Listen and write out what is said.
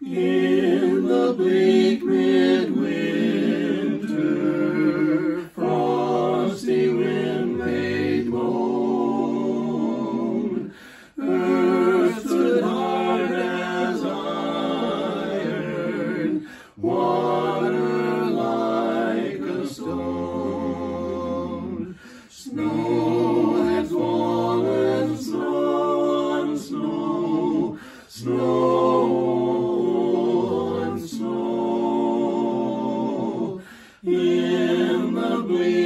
In the bleak midwinter, frosty wind made moan. Earth stood hard as iron, water like a stone. Snow had fallen, snow on snow, snow on snow. In the bleak